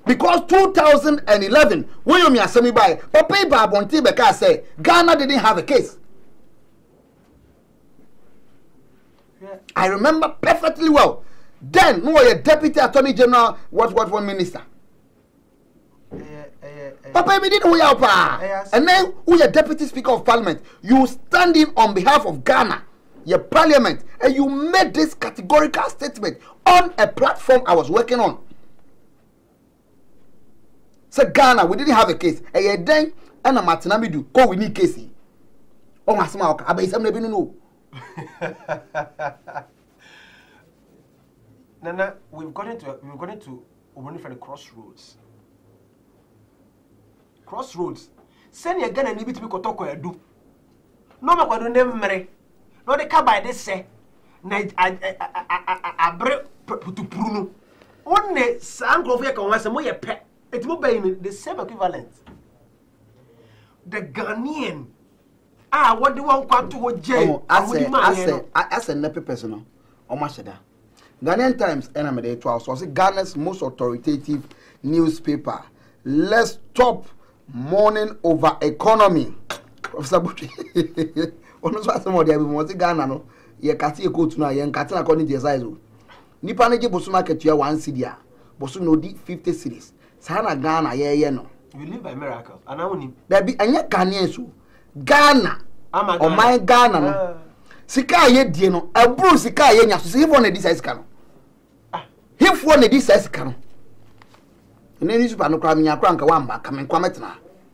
Because 2011, when you me by Papa Babonti Beka say Ghana didn't have a case. Yeah. I remember perfectly well. Then, who were deputy attorney general, what one minister? Papa, we didn't know Yes. and then who are deputy speaker of parliament? You standing on behalf of Ghana, your parliament, and you made this categorical statement on a platform I was working on. So Ghana, we didn't have a case. And then, and a Martinamidu, go we need case. Oh, my smile, I bet never know. Nana, we've got into running for the crossroads. Crossroads. Send your gun and leave it to be kotoko edu. No ma kwado nemre. No de ka by this say. Na abre putupuru no. Onne sankrofo ye kan wase mo ye pe. It mo be the same equivalent. The Ghanaian what do one kwat to jail? As a nepe person, o ma sheda. Ghanaian Times enamede 12 so say Ghana's most authoritative newspaper. Let's stop mourning over economy. Professor Buchi. Ono so asemo dia bi mo say Ghana no ye kate e coat na ye nkate na according to the size o. Nipa na je bosu market ya 1 cedi a. Bosu no di 50 cedis. Sa na Ghana ye no. You live by miracle. And I want There be anya Ghanaian so. Ghana. O my Ghana no. Sika ye die no. Ebru sika ye nya so se ifo na di size ka no. Ifo na di size ka no. Neni super no kra minya kra nka wamba ka menkwa metena.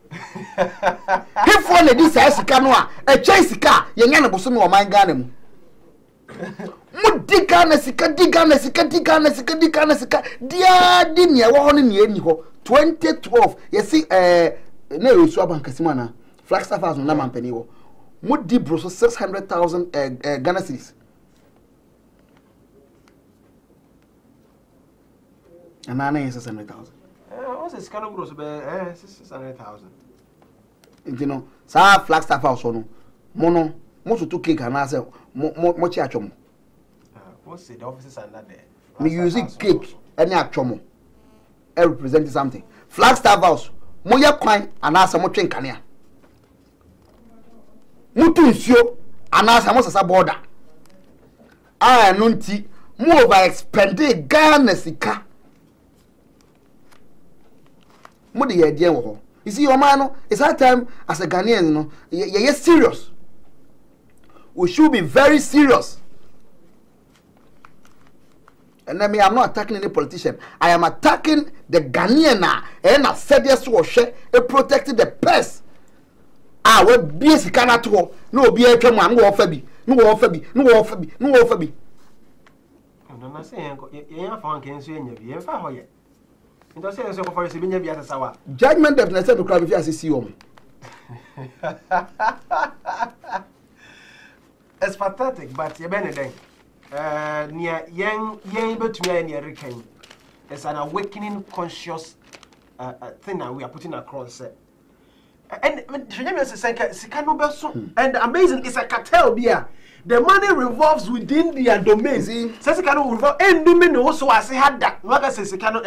Ifo na di size ka no a e chai sika ye nya na boso me o man Ghana mu. Mu di Ghana sika dia di ne wo ho ne eni ho 2012 ye si na resu abankasi mana Flagstaff House na mampani wo mu di broso 600,000 Ghana cedis. And I know 600,000. What's a scan gross be 600,000. You know, sa Flagstaff House no mono mo to cake and I say mo chi achomo. What's the offices under there? Me using cake any achomo. I represent something. Flagstaff House mo ye kwan and I say mo twen kanea. Mo tu nsuo and I say mo sasa border. Ah no nti mo over expend Ghana sika. Mo de ye die wo ho. You see your man no, it's hard time as a Ghanaian no, you're serious. We should be very serious. And I mean, I'm not attacking any politician. I am attacking the Ghanaian and I said yes to share protecting the pest. We be sikana to no be a twam am go ofa bi. No ofa bi. No na say yen fa wan kan so enya bi. Yen fa hoye. Into say so for se binya bi asawa. Judgment definitely said to cry if you see you. It's pathetic, but you been then. Near young between near retain. It's an awakening conscious thing that we are putting across. And amazing, it's a cartel beer. The money revolves within their domain. See, Sesicano revolve and domain also as he had that. What I say, Sicano,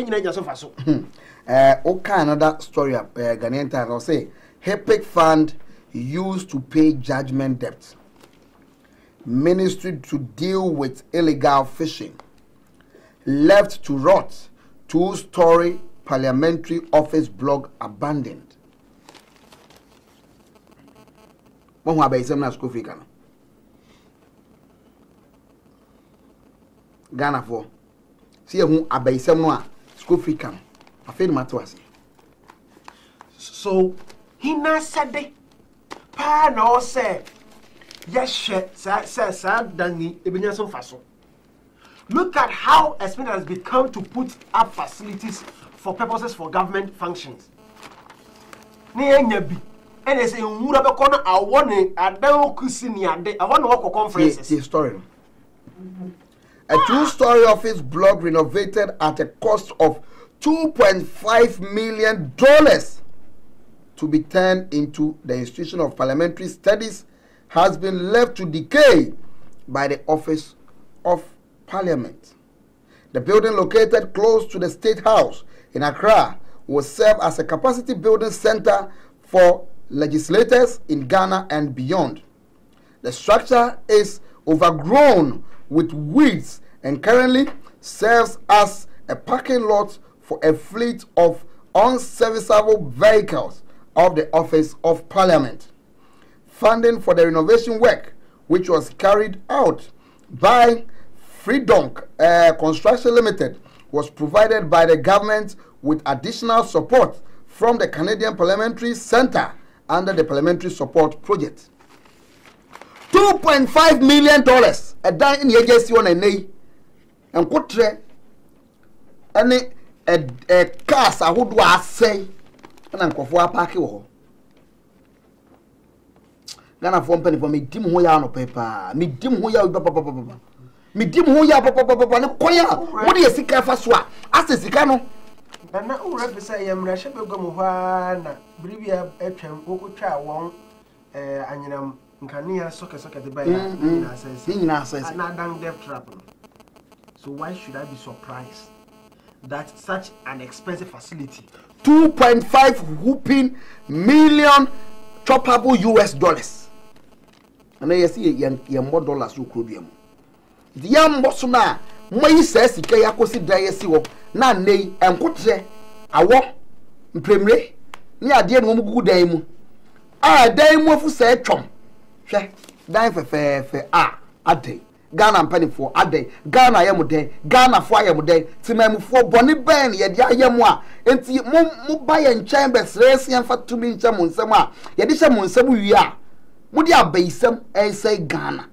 okay, another story of Ghanaian Times. I'll say, HEPIC fund used to pay judgment debt. Ministry to deal with illegal fishing. Left to rot. 2-story parliamentary office block abandoned. What about the school fee? Ghana for. See who abai some school fee come. I feel matter. So he na said pa no say yes sir Danny ebinya some faso. Look at how expensive it has become to put up facilities for purposes for government functions. Ni enya bi ene say nwura be kono awone adan kusini ade awone work conferences. The story. A 2-story office block renovated at a cost of $2.5 million to be turned into the Institution of Parliamentary Studies has been left to decay by the Office of Parliament. The building, located close to the State House in Accra, will serve as a capacity building center for legislators in Ghana and beyond. The structure is overgrown with weeds and currently serves as a parking lot for a fleet of unserviceable vehicles of the Office of Parliament. Funding for the renovation work, which was carried out by Freedonk Construction Limited, was provided by the government with additional support from the Canadian Parliamentary Centre under the Parliamentary Support Project. $2.5 million a dime in the agency on a nay and quote any a cars I would say and uncle for a parky wall. Ghana for penny for me, dim hoya no paper, me dim hoya, papa, me dim hoya, papa, no koya. What do you see? Faswa, as the Sicano. And now, represent him, Rasha Gomuana, Brivia, Echem, Okucha, Wong, and Kania soccer the bay, says, and I don't death trap. So why should I be surprised that such an expensive facility, 2.5 whooping million choppable US dollars, and I see young more dollars you could be. The young Bosona, my says, Kayakosi Diasiwo, Nane, and Cotre, I walk, Premier, near dear good dame. Ah, dame of said chum. Die for fair, a day. Ghana and penny for a day. Ghana yamu day. Ghana fire day. Timem for Bonnie Ben, yet yamwa. And see Mumbai and Chambers racing for 2 minutes. Sama. Yadisha Monsabu ya. Mudia basem, and say Ghana.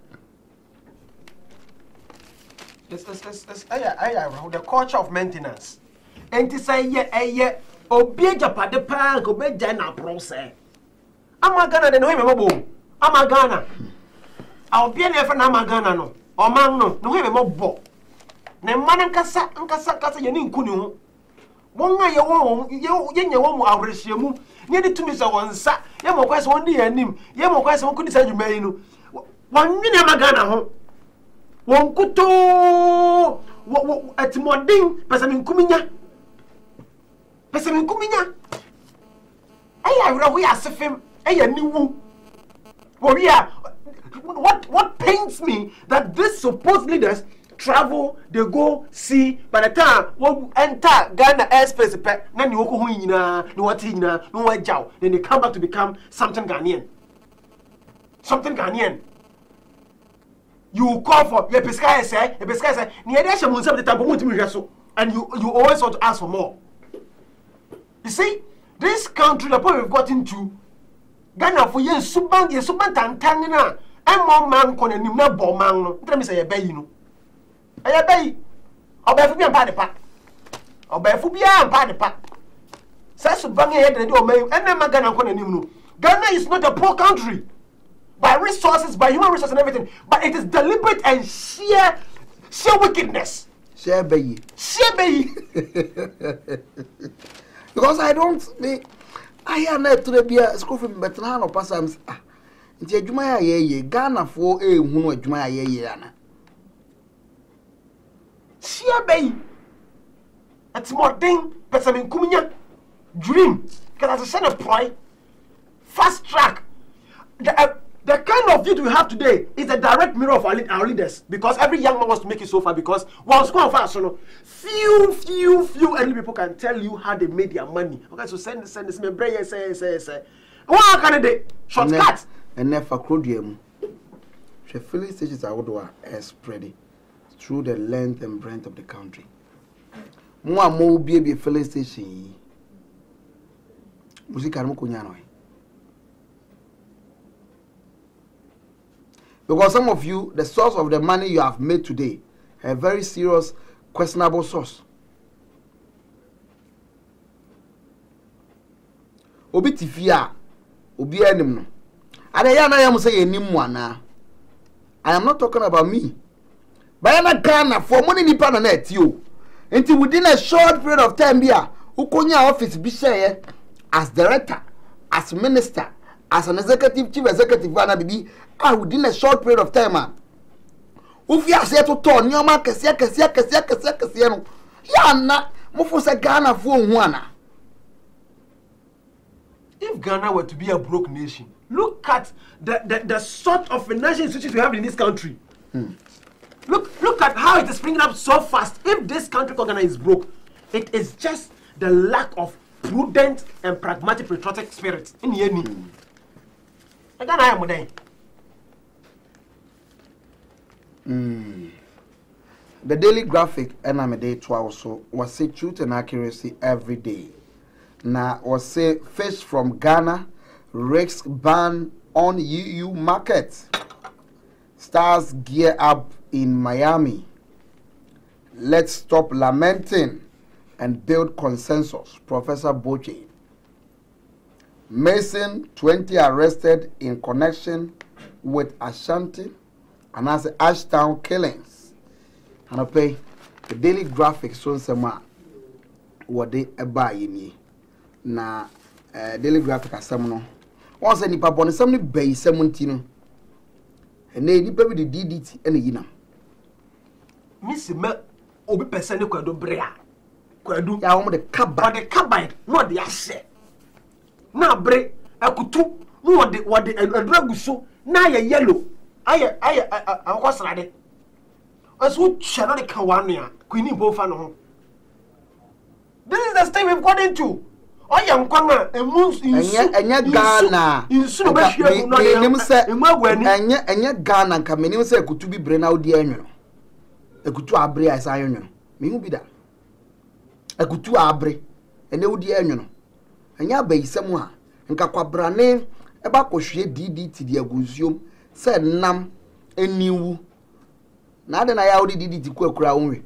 The culture of maintenance. And to say, yeah, obey Japan, the park, obey Jana process. I'm Ghana, then no, I'm Ghana. I'll be an effort. I'm Ghana, no. Or man, no, him a bo. Ne man kasa, yanin kunu. One way you won't, you won't outrage you. Nearly 2 minutes on sa, Yamo quest 1 day and him. Yamo quest 1 could say you may know. 1 minute, I'm Ghana. 1 kuto at Moding, Pessamin Kuminya. Pessamin Kuminya. We are Sefim, a new. What pains me that these supposed leaders travel, they go see, by the time we enter Ghana airspace, then they come back to become something Ghanaian. Something Ghanaian. You call for your pesca say, and you always want to ask for more. You see, this country, the point we've got into, Ghana for years, Suban Tantangina, and more man con and no bomb man. Let me say a bay, you know. I bay. Or by Fubian Padipa. Or by Fubian Padipa. Says Suban head and do me, and then Ghana con and you. Ghana is not a poor country by resources, by human resources and everything, but it is deliberate and sheer wickedness. Share bay. Because I don't. I am not to be a school from Betran or Passams. It's a Jumaya ye, Ghana for a who Jumaya ye. Share bay. It's more thing, but some in Kumina dream. Because as a son of pride, fast track. The kind of youth we have today is a direct mirror of our leaders, because every young man wants to make it so far, because once going fast, so few early people can tell you how they made their money. Okay, so send this, my brother say. What can they shortcut? And never could you. The filling stations are spread through the length and breadth of the country. More baby filling station. Because some of you, the source of the money you have made today, a very serious, questionable source. Obi tifia, obi enim. Adeyana yam say enim wana. I am not talking about me. Bayana Ghana for money nipa na net you. Until within a short period of time here, ukonya office bi share as director, as minister, as an executive, chief executive, within a short period of time, Ufi ase to nyoma kese no. Ya na mo fo se Ghana fo hu ana. If Ghana were to be a broke nation, look at the sort of financial institutions we have in this country. Look at how it is springing up so fast. If this country called Ghana is broke, it is just the lack of prudent and pragmatic patriotic spirit in Yeni. Ghana I am modern. The Daily Graphic and I'm a day 12 so was say truth and accuracy every day. Now was say fish from Ghana risks ban on EU market. Stars gear up in Miami. Let's stop lamenting and build consensus. Professor Boche. Mason 20 arrested in connection with Ashanti and as Ashtown killings. And I pay the Daily Graphic so some what they buy in na Daily Graphic asem no once any papa on some bay 17 and they nipa with the DDT and the yinam Miss me obi person kwado brea kwado ya wo the kaba no the ase na bre akutu no what the adragu so na ya yellow aye akosrade aso chano de kawania kwini bofa no ho. This is the state we've got into. Oh, young Kwanga, and yet Ghana, and yet Ghana, come in, say, could to be brain out the annual. A good to abre as iron. Me will be that. A good to abre, and they would the annual. And ya bay somewhere, and Caquabrane, a bacoshe DDT the agusium, said Nam, and new. Now then I already did it to crown.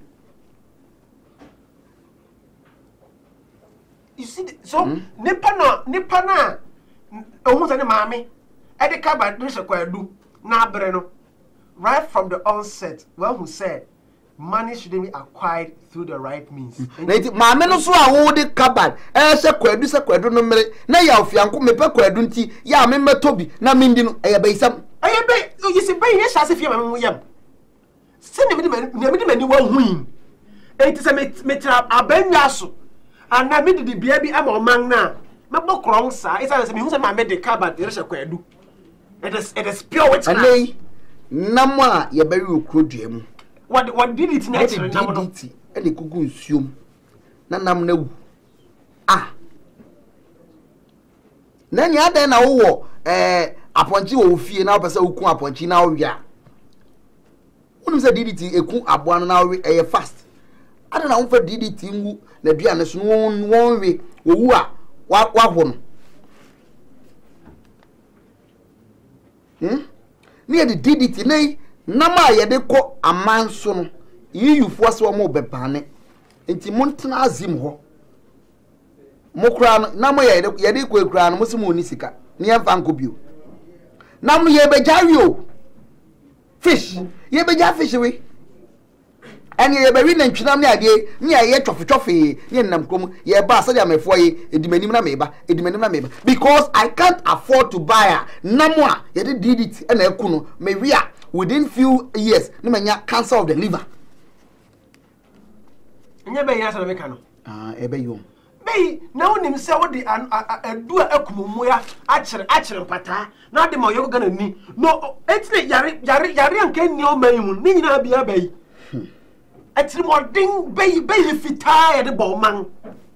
You see, so Nipana, almost any mammy, at the cabin, there's a quadu, na breno. Right from the onset, well, who said money shouldn't be acquired through the right means. Mamma no so a hold it cabin, as a quadu no mere, na ya fianco me per quadunti, ya me toby, na mindino, a bay some. I bet you see, by yes, as if you are young. Send him anyone win. It is a metra a ben yasu. And I made the baby am on man now. My book wrong, sir. It's as who's my medical, but there's a quedu. It is pure witch. And they, Nama, you bury your crudrium. What did it next? And the cuckoo assume. Nanam no. Ah. Then you had then a war, upon you, fear now, but so come upon you now. Ya. What is a DDT? A cook up 1 hour a fast. I don't know for DDT. Na bia ne so won we owu a wa ho no ne de DDT nei na ma ye de ko amanso no yiyufo so mo bebane enti montena azim ho mo kra no na mo ye de ko kra no mo se mo ni sika ne yemfa nko bio na mo ye bejawi o fish ye beja fish we and ye be na ntwinam ne ade ne ye twofe ne nam kom ye ba sa dia mefo ye edimanim na meba because I can't afford to buy a namwa ye did it na eku no me wi a within few years ne manya cancer of the liver nya be yasa na me ka no e be yom be na wonim se wo de adu akumomu ya akire pata na de ma yo gana ni no etine yare anka ni o man mu ni nyina bia bai etiri modin be fita ya de bawman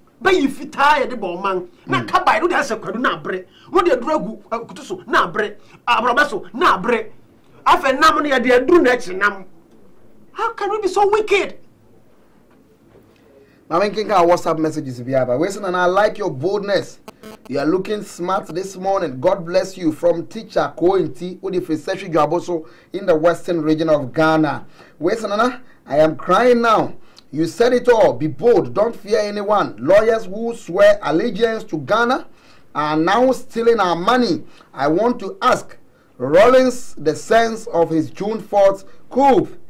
na kabai do de asekwadu na abre wo de aduragu kutuso na abre abrobaso na abre afa nam no ya de aduru na akire nam. How can we be so wicked? Now when King WhatsApp messages be about Wilson, and I like your boldness. You are looking smart this morning. God bless you. From teacher Kointi Udifiseshu Jaboso in the western region of Ghana. Wilson, I am crying now. You said it all. Be bold. Don't fear anyone. Lawyers who swear allegiance to Ghana are now stealing our money. I want to ask Rollins the sense of his June 4th coup